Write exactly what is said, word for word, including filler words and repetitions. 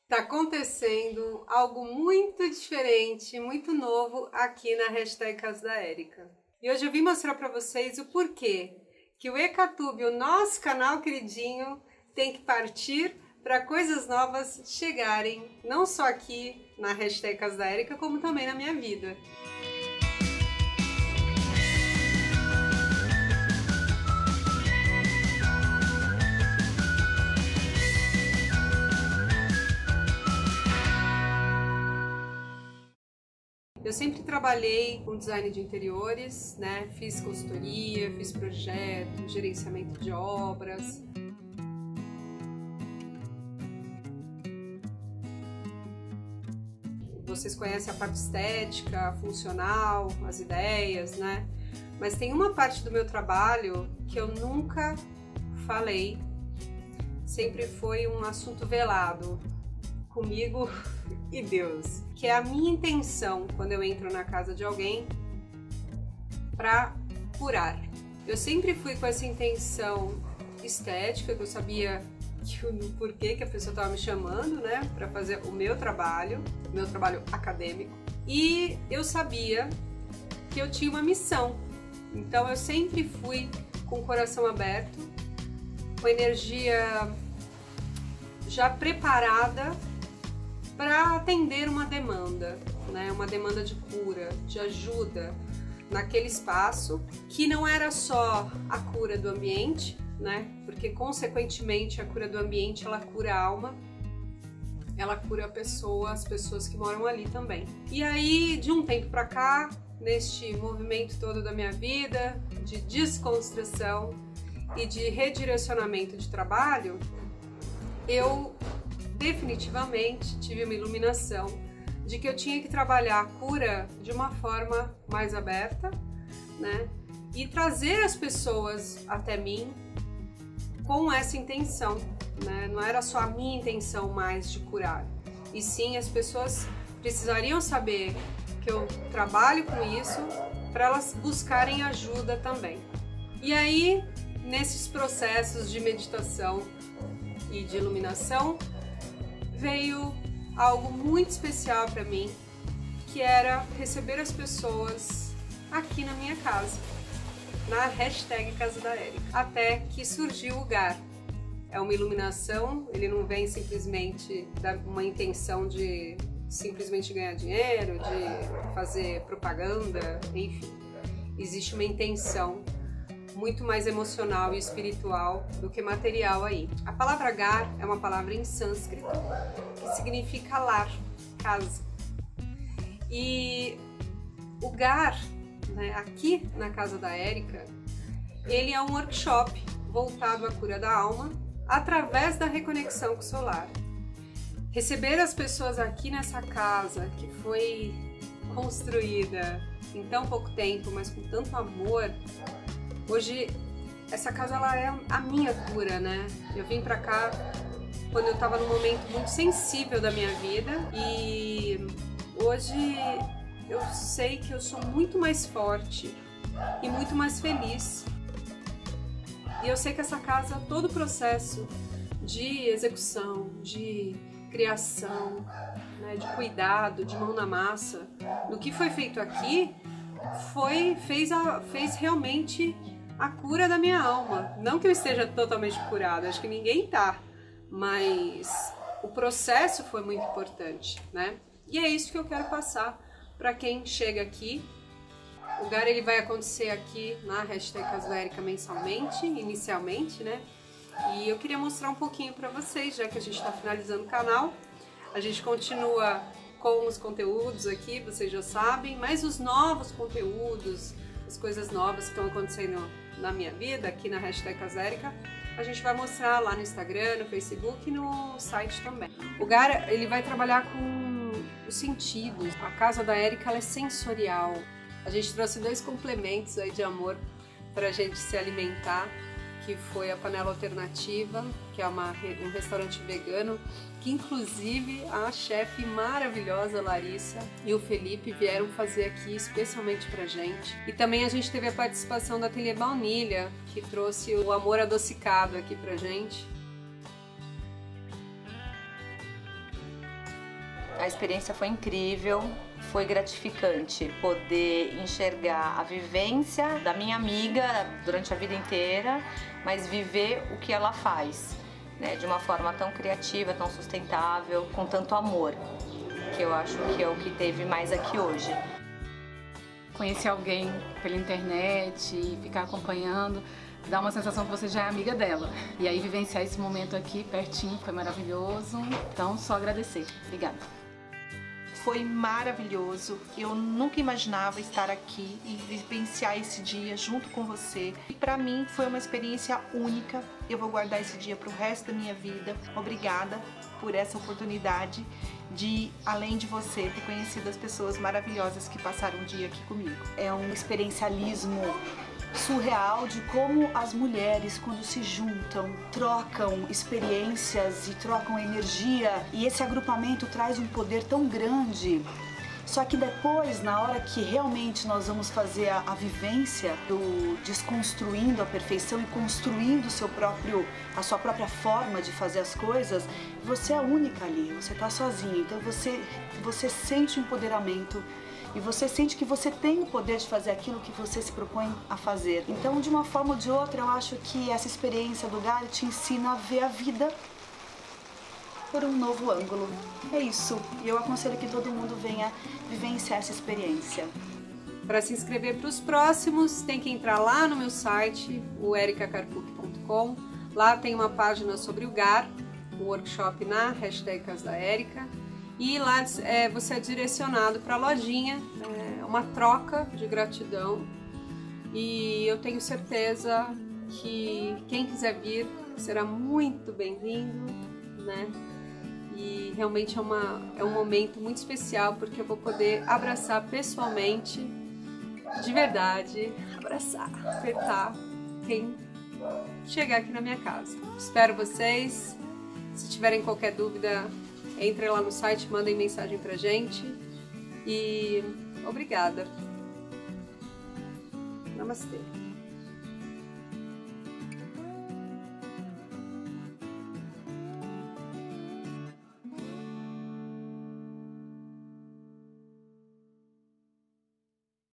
Tá acontecendo algo muito diferente, muito novo aqui na hashtag Casa da Érica. E hoje eu vim mostrar para vocês o porquê que o Ecatube, o nosso canal queridinho, tem que partir para coisas novas chegarem, não só aqui na hashtag Casa da Érica, como também na minha vida. Eu sempre trabalhei com design de interiores, né? Fiz consultoria, fiz projeto, gerenciamento de obras. Vocês conhecem a parte estética, funcional, as ideias, né? Mas tem uma parte do meu trabalho que eu nunca falei, sempre foi um assunto velado comigo e Deus, que é a minha intenção quando eu entro na casa de alguém para curar. Eu sempre fui com essa intenção estética, que eu sabia que o porquê que a pessoa estava me chamando, né, para fazer o meu trabalho, o meu trabalho acadêmico, e eu sabia que eu tinha uma missão. Então eu sempre fui com o coração aberto, com energia já preparada para atender uma demanda, né? Uma demanda de cura, de ajuda naquele espaço, que não era só a cura do ambiente, né? Porque consequentemente a cura do ambiente ela cura a alma, ela cura a pessoa, as pessoas que moram ali também. E aí, de um tempo para cá, neste movimento todo da minha vida de desconstrução e de redirecionamento de trabalho, eu definitivamente tive uma iluminação de que eu tinha que trabalhar a cura de uma forma mais aberta, né? E trazer as pessoas até mim com essa intenção, né? Não era só a minha intenção mais de curar, e sim as pessoas precisariam saber que eu trabalho com isso para elas buscarem ajuda também. E aí, nesses processos de meditação e de iluminação, veio algo muito especial para mim, que era receber as pessoas aqui na minha casa, na hashtag Casa da Érica. Até que surgiu o Gar. É uma iluminação, ele não vem simplesmente dar uma intenção de simplesmente ganhar dinheiro, de fazer propaganda, enfim. Existe uma intenção muito mais emocional e espiritual do que material aí. A palavra Gar é uma palavra em sânscrito que significa lar, casa. E o Gar, né, aqui na Casa da Érica, ele é um workshop voltado à cura da alma através da reconexão com o solar. Receber as pessoas aqui nessa casa que foi construída em tão pouco tempo, mas com tanto amor. Hoje, essa casa ela é a minha cura, né? Eu vim pra cá quando eu tava num momento muito sensível da minha vida e hoje eu sei que eu sou muito mais forte e muito mais feliz. E eu sei que essa casa, todo o processo de execução, de criação, né, de cuidado, de mão na massa, do que foi feito aqui, foi, fez, a, fez realmente a cura da minha alma. Não que eu esteja totalmente curada, acho que ninguém tá, mas o processo foi muito importante, né? E é isso que eu quero passar para quem chega aqui. O Gar ele vai acontecer aqui na hashtag Casa da Érica mensalmente, inicialmente, né? E eu queria mostrar um pouquinho para vocês, já que a gente está finalizando o canal. A gente continua com os conteúdos aqui, vocês já sabem, mas os novos conteúdos, as coisas novas que estão acontecendo na minha vida, aqui na hashtag Casa da Érica, a gente vai mostrar lá no Instagram, no Facebook e no site também. O Gar, ele vai trabalhar com os sentidos. A Casa da Érica, ela é sensorial. A gente trouxe dois complementos aí de amor pra gente se alimentar, que foi a Panela Alternativa, que é uma, um restaurante vegano, que inclusive a chefe maravilhosa Larissa e o Felipe vieram fazer aqui especialmente pra gente. E também a gente teve a participação da Ateliê Baunilha, que trouxe o amor adocicado aqui pra gente. A experiência foi incrível, foi gratificante poder enxergar a vivência da minha amiga durante a vida inteira, mas viver o que ela faz, né, de uma forma tão criativa, tão sustentável, com tanto amor, que eu acho que é o que teve mais aqui hoje. Conhecer alguém pela internet e ficar acompanhando, dá uma sensação que você já é amiga dela. E aí vivenciar esse momento aqui pertinho foi maravilhoso, então só agradecer. Obrigada. Foi maravilhoso, eu nunca imaginava estar aqui e vivenciar esse dia junto com você. E para mim foi uma experiência única, eu vou guardar esse dia para o resto da minha vida. Obrigada por essa oportunidade de, além de você, ter conhecido as pessoas maravilhosas que passaram o dia aqui comigo. É um experiencialismo surreal de como as mulheres, quando se juntam, trocam experiências e trocam energia, e esse agrupamento traz um poder tão grande. Só que depois, na hora que realmente nós vamos fazer a, a vivência do desconstruindo a perfeição e construindo o seu próprio, a sua própria forma de fazer as coisas, você é única ali, você está sozinha, então você, você sente o empoderamento. E você sente que você tem o poder de fazer aquilo que você se propõe a fazer. Então, de uma forma ou de outra, eu acho que essa experiência do Gale te ensina a ver a vida por um novo ângulo. É isso. E eu aconselho que todo mundo venha vivenciar essa experiência. Para se inscrever para os próximos, tem que entrar lá no meu site, o erica carpuc ponto com. Lá tem uma página sobre o G A R, o workshop na hashtag Casa da Érica. E lá é, você é direcionado para a lojinha, é uma troca de gratidão. E eu tenho certeza que quem quiser vir será muito bem-vindo, né? E realmente é, uma, é um momento muito especial, porque eu vou poder abraçar pessoalmente, de verdade, abraçar, apertar quem chegar aqui na minha casa. Espero vocês. Se tiverem qualquer dúvida, entrem lá no site, mandem mensagem pra gente. E obrigada. Namastê.